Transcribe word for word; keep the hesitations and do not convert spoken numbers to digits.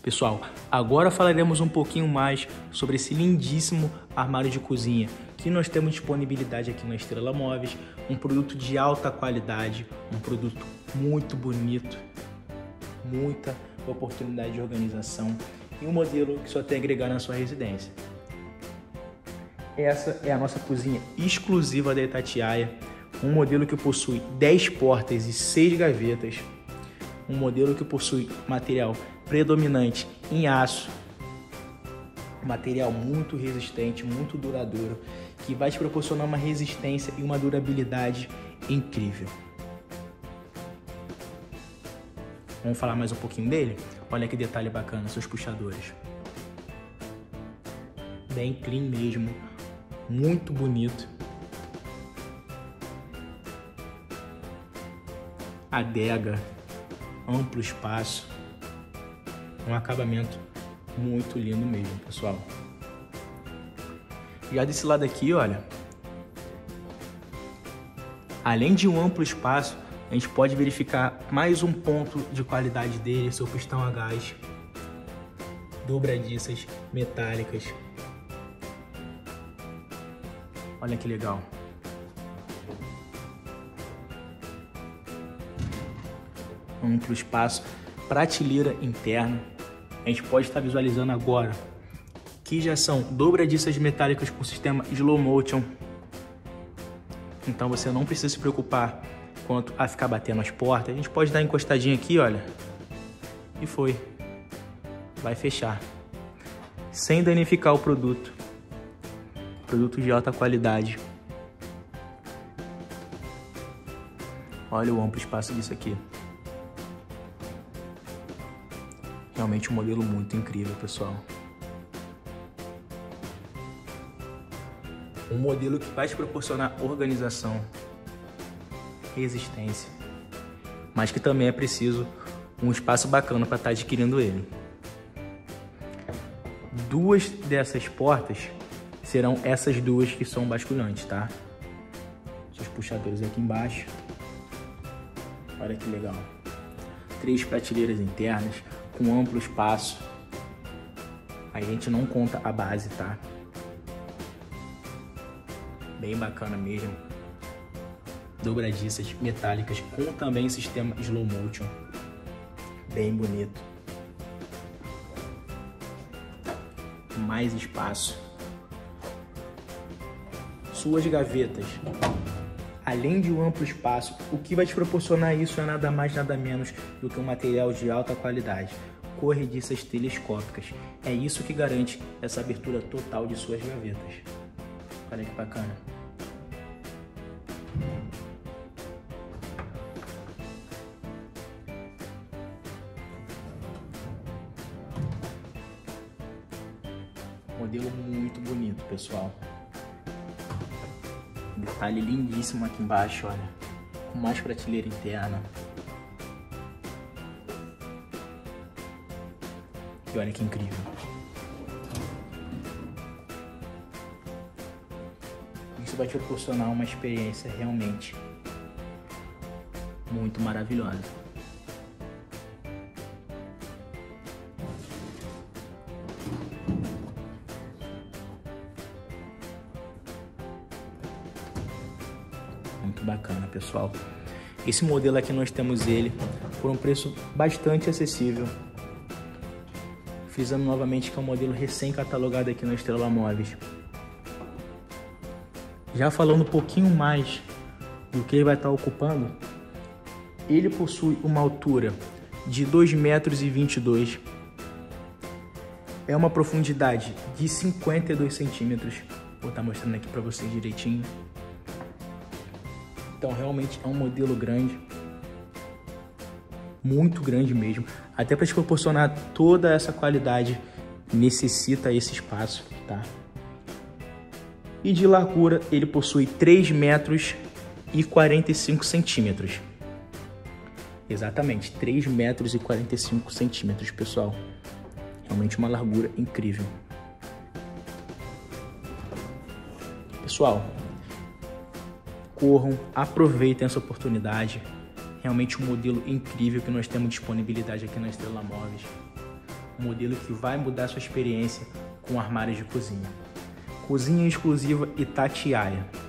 Pessoal, agora falaremos um pouquinho mais sobre esse lindíssimo armário de cozinha que nós temos disponibilidade aqui na Estrela Móveis, um produto de alta qualidade, um produto muito bonito, muita oportunidade de organização e um modelo que só tem a agregar na sua residência. Essa é a nossa cozinha exclusiva da Itatiaia, um modelo que possui dez portas e seis gavetas, um modelo que possui material predominante em aço, material muito resistente, muito duradouro, que vai te proporcionar uma resistência e uma durabilidade incrível. Vamos falar mais um pouquinho dele? Olha que detalhe bacana, seus puxadores. Bem clean mesmo, muito bonito. Adega, amplo espaço, um acabamento muito lindo mesmo, pessoal. Já desse lado aqui, olha, além de um amplo espaço, a gente pode verificar mais um ponto de qualidade dele, seu pistão a gás, dobradiças metálicas. Olha que legal. Amplo espaço, prateleira interna. A gente pode estar visualizando agora que já são dobradiças metálicas com sistema slow motion. Então você não precisa se preocupar quanto a ficar batendo as portas. A gente pode dar uma encostadinha aqui, olha, e foi. Vai fechar. Sem danificar o produto. Produto de alta qualidade. Olha o amplo espaço disso aqui. Realmente um modelo muito incrível, pessoal. Um modelo que vai te proporcionar organização, resistência, mas que também é preciso um espaço bacana para estar adquirindo ele. Duas dessas portas serão essas duas que são basculantes, tá? Os puxadores aqui embaixo. Olha que legal. Três prateleiras internas com amplo espaço. A gente não conta a base, tá? Bem bacana mesmo. Dobradiças metálicas com também sistema slow motion. Bem bonito. Mais espaço. Suas gavetas. Além de um amplo espaço, o que vai te proporcionar isso é nada mais nada menos do que um material de alta qualidade. Corrediças telescópicas. É isso que garante essa abertura total de suas gavetas. Olha que bacana. Modelo muito bonito, pessoal. Detalhe lindíssimo aqui embaixo, olha. Com mais prateleira interna. E olha que incrível. Isso vai te proporcionar uma experiência realmente muito maravilhosa. Muito bacana, pessoal. Esse modelo aqui nós temos ele por um preço bastante acessível. Frisando novamente que é um modelo recém-catalogado aqui na Estrela Móveis. Já falando um pouquinho mais do que ele vai estar ocupando, ele possui uma altura de dois metros e vinte e dois. É uma profundidade de cinquenta e dois centímetros. Vou estar mostrando aqui para vocês direitinho. Então realmente é um modelo grande. Muito grande mesmo. Até para te proporcionar toda essa qualidade, necessita esse espaço, tá? E de largura ele possui três metros e quarenta e cinco centímetros. Exatamente, três metros e quarenta e cinco centímetros, pessoal. Realmente uma largura incrível. Pessoal, corram, aproveitem essa oportunidade. Realmente um modelo incrível que nós temos disponibilidade aqui na Estrela Móveis. um modelo que vai mudar sua experiência com armários de cozinha. Cozinha exclusiva Itatiaia.